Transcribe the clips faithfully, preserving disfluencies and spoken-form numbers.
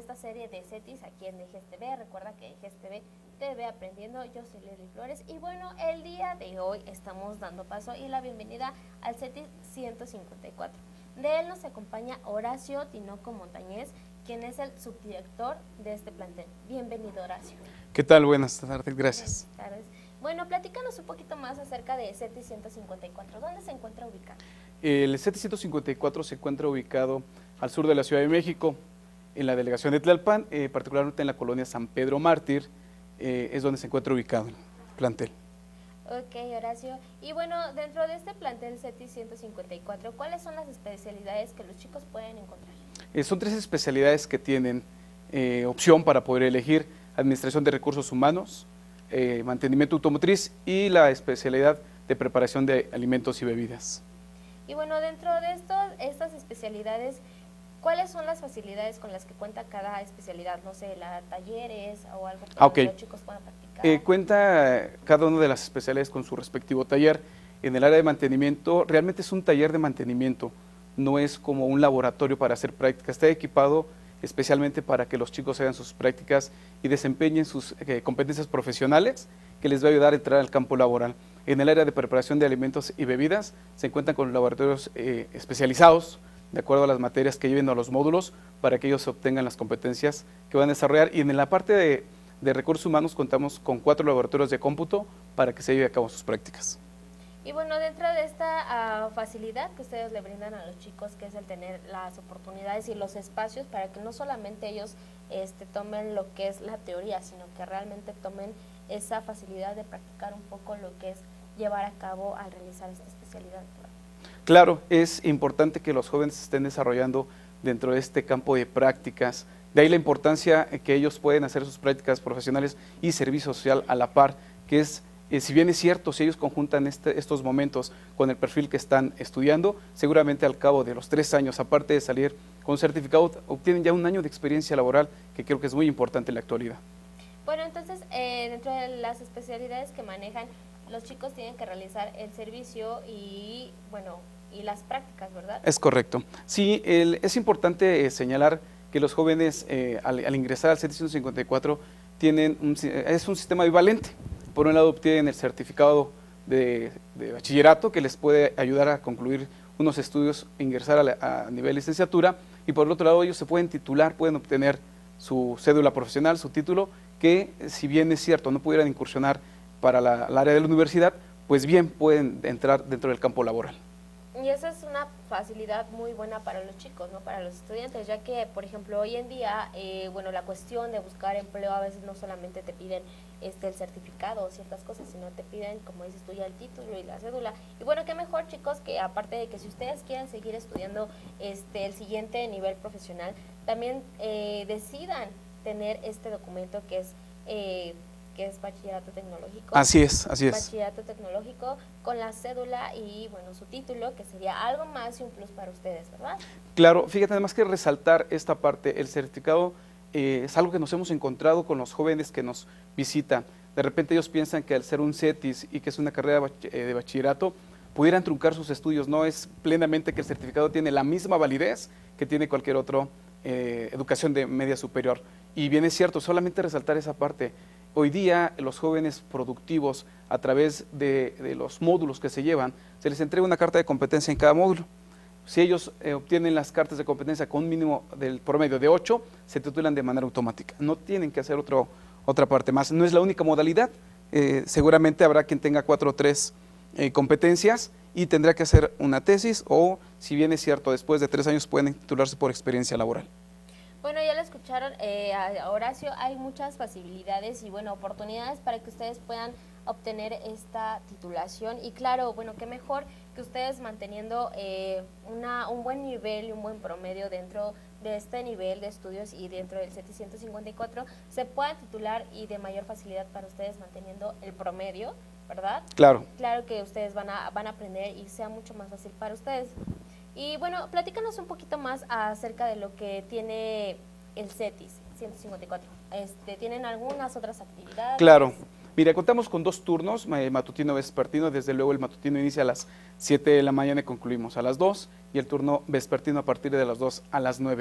esta serie de CETIS aquí en Ejes T V. Recuerda que Ejes T V te ve aprendiendo. Yo soy Leslie Flores y bueno, el día de hoy estamos dando paso y la bienvenida al CETIS ciento cincuenta y cuatro. De él nos acompaña Horacio Tinoco Montañez, quien es el subdirector de este plantel. Bienvenido, Horacio. ¿Qué tal? Buenas tardes, gracias. Buenas tardes. Bueno, platícanos un poquito más acerca de CETIS ciento cincuenta y cuatro. ¿Dónde se encuentra ubicado? El CETIS ciento cincuenta y cuatro se encuentra ubicado al sur de la Ciudad de México, en la delegación de Tlalpan, eh, particularmente en la colonia San Pedro Mártir, eh, es donde se encuentra ubicado el plantel. Ok, Horacio. Y bueno, dentro de este plantel CETIS ciento cincuenta y cuatro, ¿cuáles son las especialidades que los chicos pueden encontrar? Eh, son tres especialidades que tienen eh, opción para poder elegir: administración de recursos humanos, eh, mantenimiento automotriz y la especialidad de preparación de alimentos y bebidas. Y bueno, dentro de estos, estas especialidades, ¿cuáles son las facilidades con las que cuenta cada especialidad? No sé, la talleres o algo para ah, okay. que los chicos puedan practicar. Eh, cuenta cada una de las especialidades con su respectivo taller. En el área de mantenimiento, realmente es un taller de mantenimiento, no es como un laboratorio para hacer prácticas. Está equipado especialmente para que los chicos hagan sus prácticas y desempeñen sus eh, competencias profesionales que les va a ayudar a entrar al campo laboral. En el área de preparación de alimentos y bebidas se encuentran con laboratorios eh, especializados de acuerdo a las materias que lleven a los módulos para que ellos obtengan las competencias que van a desarrollar. Y en la parte de, de recursos humanos contamos con cuatro laboratorios de cómputo para que se lleve a cabo sus prácticas. Y bueno, dentro de esta uh, facilidad que ustedes le brindan a los chicos, que es el tener las oportunidades y los espacios para que no solamente ellos este, tomen lo que es la teoría, sino que realmente tomen esa facilidad de practicar un poco lo que es llevar a cabo al realizar esta especialidad. Claro, es importante que los jóvenes estén desarrollando dentro de este campo de prácticas. De ahí la importancia que ellos pueden hacer sus prácticas profesionales y servicio social a la par, que es, eh, si bien es cierto, si ellos conjuntan este, estos momentos con el perfil que están estudiando, seguramente al cabo de los tres años, aparte de salir con un certificado, obtienen ya un año de experiencia laboral, que creo que es muy importante en la actualidad. Bueno, entonces, eh, dentro de las especialidades que manejan, los chicos tienen que realizar el servicio y, bueno, y las prácticas, ¿verdad? Es correcto. Sí, el, es importante eh, señalar que los jóvenes eh, al, al ingresar al CETIS ciento cincuenta y cuatro tienen un, es un sistema bivalente. Por un lado obtienen el certificado de, de bachillerato que les puede ayudar a concluir unos estudios e ingresar a, la, a nivel licenciatura, y por el otro lado ellos se pueden titular, pueden obtener su cédula profesional, su título, que si bien es cierto no pudieran incursionar para la, la área de la universidad, pues bien pueden entrar dentro del campo laboral. Y esa es una facilidad muy buena para los chicos, ¿no? Para los estudiantes, ya que, por ejemplo, hoy en día, eh, bueno, la cuestión de buscar empleo a veces no solamente te piden este el certificado o ciertas cosas, sino te piden, como dices tú, ya el título y la cédula. Y bueno, qué mejor, chicos, que aparte de que si ustedes quieren seguir estudiando este el siguiente nivel profesional, también eh, decidan tener este documento que es... Eh, que es bachillerato tecnológico. Así es, así es. Bachillerato tecnológico con la cédula y, bueno, su título, que sería algo más y un plus para ustedes, ¿verdad? Claro, fíjate, además que resaltar esta parte, el certificado eh, es algo que nos hemos encontrado con los jóvenes que nos visitan. De repente ellos piensan que al ser un CETIS y que es una carrera de bachillerato, pudieran truncar sus estudios. No, es plenamente que el certificado tiene la misma validez que tiene cualquier otra eh, educación de media superior. Y bien es cierto, solamente resaltar esa parte. Hoy día los jóvenes productivos, a través de, de los módulos que se llevan, se les entrega una carta de competencia en cada módulo. Si ellos eh, obtienen las cartas de competencia con un mínimo del promedio de ocho, se titulan de manera automática. No tienen que hacer otro, otra parte más. No es la única modalidad. Eh, seguramente habrá quien tenga cuatro o tres eh, competencias y tendrá que hacer una tesis, o, si bien es cierto, después de tres años pueden titularse por experiencia laboral. Bueno, ya lo escucharon eh, a Horacio, hay muchas posibilidades y, bueno, oportunidades para que ustedes puedan obtener esta titulación. Y claro, bueno, qué mejor que ustedes manteniendo eh, una, un buen nivel y un buen promedio dentro de este nivel de estudios y dentro del CETIS ciento cincuenta y cuatro se puedan titular y de mayor facilidad para ustedes manteniendo el promedio, ¿verdad? Claro. Claro que ustedes van a, van a aprender y sea mucho más fácil para ustedes. Y bueno, platícanos un poquito más acerca de lo que tiene el CETIS ciento cincuenta y cuatro. Este, ¿Tienen algunas otras actividades? Claro. Mira, contamos con dos turnos, matutino vespertino. Desde luego el matutino inicia a las siete de la mañana y concluimos a las dos, y el turno vespertino a partir de las dos a las nueve.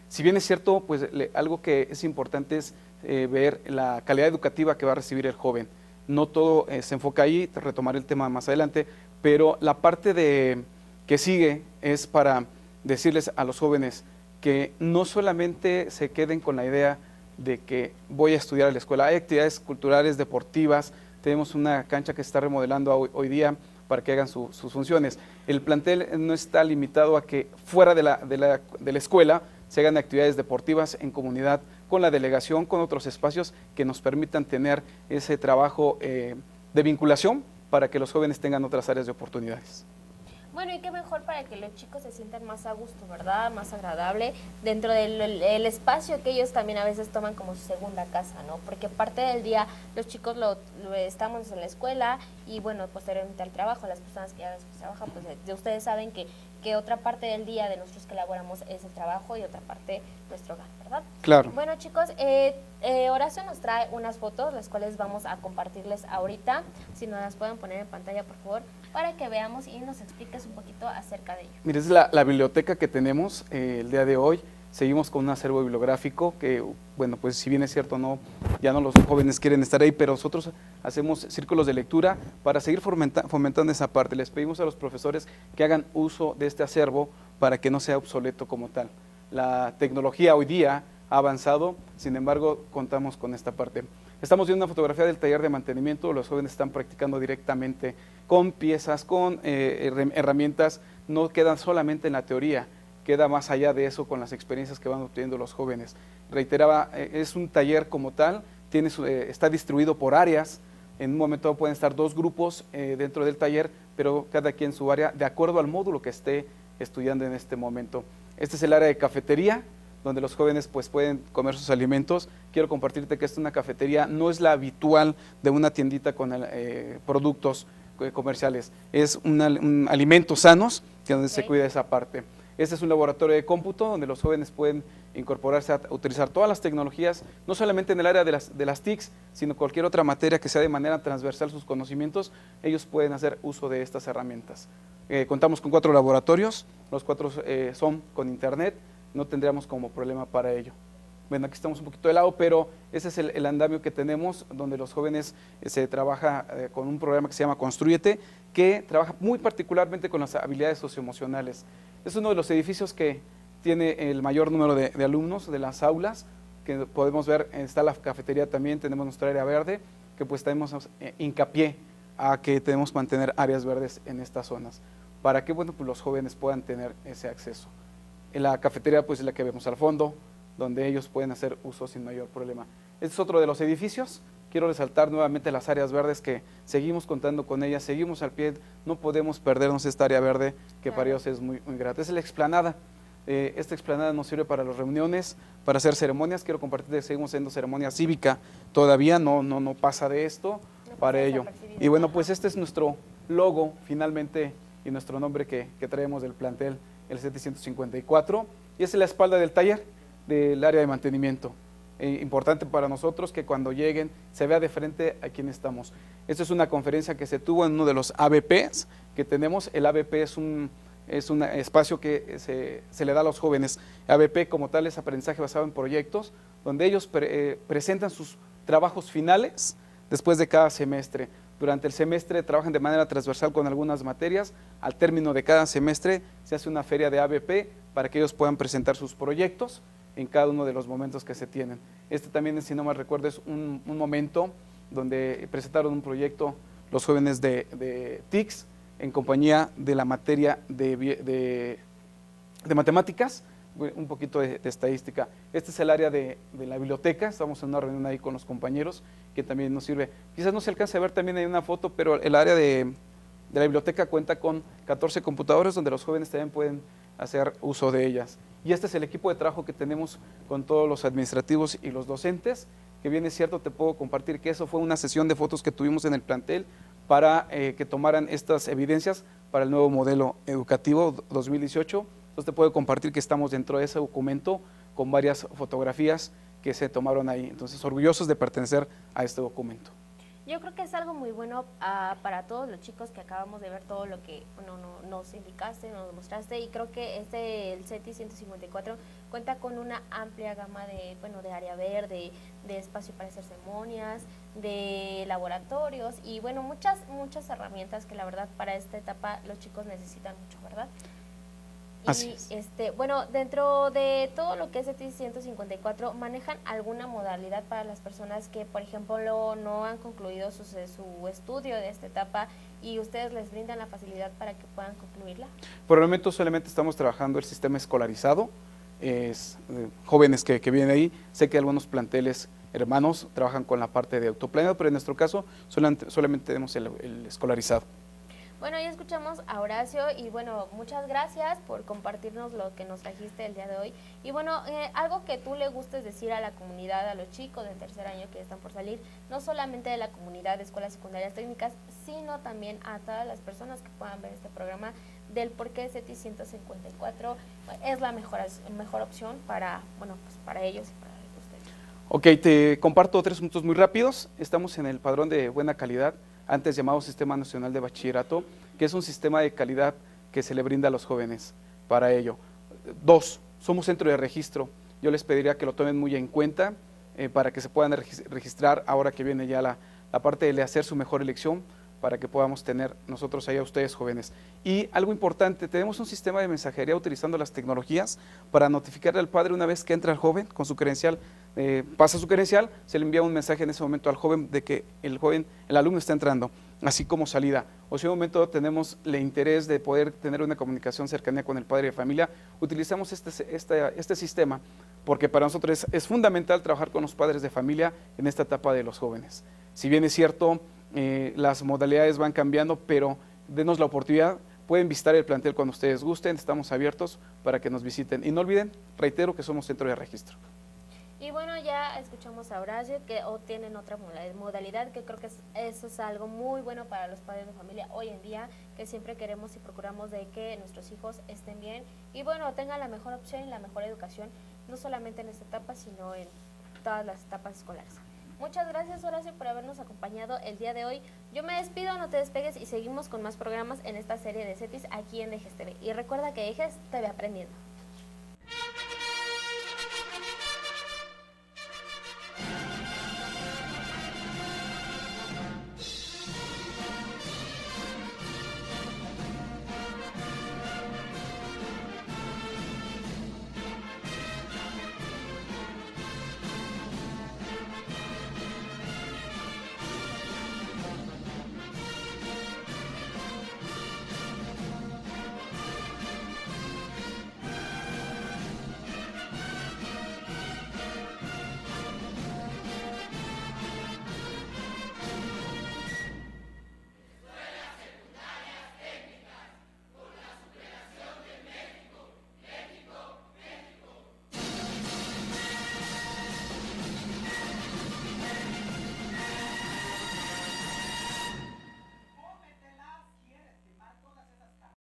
Si bien es cierto, pues le, algo que es importante es eh, ver la calidad educativa que va a recibir el joven. No todo eh, se enfoca ahí, retomaré el tema más adelante, pero la parte de, que sigue es para decirles a los jóvenes que no solamente se queden con la idea de que voy a estudiar a la escuela. Hay actividades culturales, deportivas, tenemos una cancha que se está remodelando hoy, hoy día para que hagan su, sus funciones. El plantel no está limitado a que fuera de la, de, la, de la escuela se hagan actividades deportivas en comunidad, con la delegación, con otros espacios que nos permitan tener ese trabajo eh, de vinculación para que los jóvenes tengan otras áreas de oportunidades. Bueno, y qué mejor para que los chicos se sientan más a gusto, ¿verdad? Más agradable dentro del el, el espacio que ellos también a veces toman como su segunda casa, ¿no? Porque parte del día los chicos lo, lo estamos en la escuela y bueno, posteriormente al trabajo, las personas que ya después trabajan, pues de ustedes saben que, que otra parte del día de nosotros que elaboramos es el trabajo y otra parte nuestro hogar, ¿verdad? Claro. Bueno, chicos, eh, eh, Horacio nos trae unas fotos, las cuales vamos a compartirles ahorita, si nos las pueden poner en pantalla, por favor, para que veamos y nos expliques un poquito acerca de ello. Mire, es la, la biblioteca que tenemos eh, el día de hoy. Seguimos con un acervo bibliográfico que, bueno, pues si bien es cierto, no, ya no los jóvenes quieren estar ahí, pero nosotros hacemos círculos de lectura para seguir fomenta, fomentando esa parte. Les pedimos a los profesores que hagan uso de este acervo para que no sea obsoleto como tal. La tecnología hoy día ha avanzado, sin embargo, contamos con esta parte. Estamos viendo una fotografía del taller de mantenimiento, los jóvenes están practicando directamente con piezas, con eh, herramientas, no quedan solamente en la teoría, queda más allá de eso con las experiencias que van obteniendo los jóvenes. Reiteraba, eh, es un taller como tal, tiene su, eh, está distribuido por áreas, en un momento pueden estar dos grupos eh, dentro del taller, pero cada quien en su área, de acuerdo al módulo que esté estudiando en este momento. Este es el área de cafetería, donde los jóvenes pues pueden comer sus alimentos. Quiero compartirte que esta es una cafetería, no es la habitual de una tiendita con eh, productos eh, comerciales, es una, un alimentos sanos, que donde okay. se cuida esa parte. Este es un laboratorio de cómputo, donde los jóvenes pueden incorporarse a utilizar todas las tecnologías, no solamente en el área de las, de las T I Cs, sino cualquier otra materia que sea de manera transversal sus conocimientos, ellos pueden hacer uso de estas herramientas. Eh, contamos con cuatro laboratorios, los cuatro eh, son con internet, no tendríamos como problema para ello. Bueno, aquí estamos un poquito de lado, pero ese es el, el andamio que tenemos, donde los jóvenes eh, se trabaja eh, con un programa que se llama Construyete, que trabaja muy particularmente con las habilidades socioemocionales. Es uno de los edificios que tiene el mayor número de, de alumnos de las aulas, que podemos ver, está la cafetería también, tenemos nuestra área verde, que pues tenemos eh, hincapié a que tenemos que mantener áreas verdes en estas zonas, para que bueno, pues los jóvenes puedan tener ese acceso. En la cafetería pues es la que vemos al fondo, donde ellos pueden hacer uso sin mayor problema. Este es otro de los edificios. Quiero resaltar nuevamente las áreas verdes que seguimos contando con ellas, seguimos al pie, no podemos perdernos esta área verde que para ellos es muy, muy grata. Es la explanada. Eh, esta explanada nos sirve para las reuniones, para hacer ceremonias. Quiero compartir que seguimos haciendo ceremonia cívica todavía, no, no, no pasa de esto no para ello. Y bueno, pues este es nuestro logo finalmente y nuestro nombre que, que traemos del plantel, el setecientos cincuenta y cuatro, y esa es la espalda del taller del área de mantenimiento. Eh, importante para nosotros que cuando lleguen se vea de frente a quién estamos. Esta es una conferencia que se tuvo en uno de los A B Ps que tenemos. El A B P es un, es un espacio que se, se le da a los jóvenes. A B P como tal es aprendizaje basado en proyectos, donde ellos pre, eh, presentan sus trabajos finales después de cada semestre. Durante el semestre trabajan de manera transversal con algunas materias. Al término de cada semestre se hace una feria de A B P para que ellos puedan presentar sus proyectos en cada uno de los momentos que se tienen. Este también, si no mal recuerdo, es un, un momento donde presentaron un proyecto los jóvenes de, de T I C S en compañía de la materia de, de, de matemáticas, un poquito de, de estadística. Este es el área de, de la biblioteca, estamos en una reunión ahí con los compañeros, que también nos sirve. Quizás no se alcance a ver también hay una foto, pero el área de, de la biblioteca cuenta con catorce computadoras donde los jóvenes también pueden hacer uso de ellas. Y este es el equipo de trabajo que tenemos con todos los administrativos y los docentes, que bien es cierto, te puedo compartir que eso fue una sesión de fotos que tuvimos en el plantel para eh, que tomaran estas evidencias para el nuevo modelo educativo dos mil dieciocho. Entonces te puedo compartir que estamos dentro de ese documento con varias fotografías que se tomaron ahí. Entonces, orgullosos de pertenecer a este documento. Yo creo que es algo muy bueno uh, para todos los chicos que acabamos de ver todo lo que bueno, no, nos indicaste, nos mostraste, y creo que este, el CETIS ciento cincuenta y cuatro cuenta con una amplia gama de, bueno, de área verde, de espacio para hacer ceremonias, de laboratorios y bueno, muchas, muchas herramientas que la verdad para esta etapa los chicos necesitan mucho, ¿verdad? Así Y es. este, bueno, dentro de todo lo que es CETIS ciento cincuenta y cuatro, ¿manejan alguna modalidad para las personas que, por ejemplo, lo, no han concluido su, su estudio de esta etapa y ustedes les brindan la facilidad para que puedan concluirla? Por el momento solamente estamos trabajando el sistema escolarizado, es, eh, jóvenes que, que vienen ahí. Sé que algunos planteles hermanos trabajan con la parte de autoplaneado, pero en nuestro caso solamente, solamente tenemos el, el escolarizado. Bueno, ya escuchamos a Horacio y bueno, muchas gracias por compartirnos lo que nos trajiste el día de hoy. Y bueno, eh, algo que tú le gustes decir a la comunidad, a los chicos del tercer año que están por salir, no solamente de la comunidad de escuelas secundarias técnicas, sino también a todas las personas que puedan ver este programa, del por qué CETIS ciento cincuenta y cuatro es la mejor, mejor opción para, bueno, pues para ellos y para ustedes. Ok, te comparto tres puntos muy rápidos. Estamos en el padrón de buena calidad, antes llamado Sistema Nacional de Bachillerato, que es un sistema de calidad que se le brinda a los jóvenes para ello. Dos, somos centro de registro. Yo les pediría que lo tomen muy en cuenta eh, para que se puedan registrar ahora que viene ya la, la parte de hacer su mejor elección, para que podamos tener nosotros ahí a ustedes jóvenes. Y algo importante, tenemos un sistema de mensajería utilizando las tecnologías para notificarle al padre una vez que entra el joven con su credencial, eh, pasa su credencial, se le envía un mensaje en ese momento al joven de que el joven, el alumno está entrando, así como salida. O si en un momento tenemos el interés de poder tener una comunicación cercanía con el padre de familia, utilizamos este, este, este sistema, porque para nosotros es, es fundamental trabajar con los padres de familia en esta etapa de los jóvenes. Si bien es cierto, Eh, las modalidades van cambiando, pero denos la oportunidad, pueden visitar el plantel cuando ustedes gusten, estamos abiertos para que nos visiten. Y no olviden, reitero que somos centro de registro. Y bueno, ya escuchamos a Horacio que o tienen otra modalidad, que creo que es, eso es algo muy bueno para los padres de familia hoy en día, que siempre queremos y procuramos de que nuestros hijos estén bien y bueno, tengan la mejor opción y la mejor educación, no solamente en esta etapa, sino en todas las etapas escolares. Muchas gracias, Horacio, por habernos acompañado el día de hoy. Yo me despido, no te despegues y seguimos con más programas en esta serie de CETIS aquí en Ejes T V. Y recuerda que Ejes T V aprendiendo.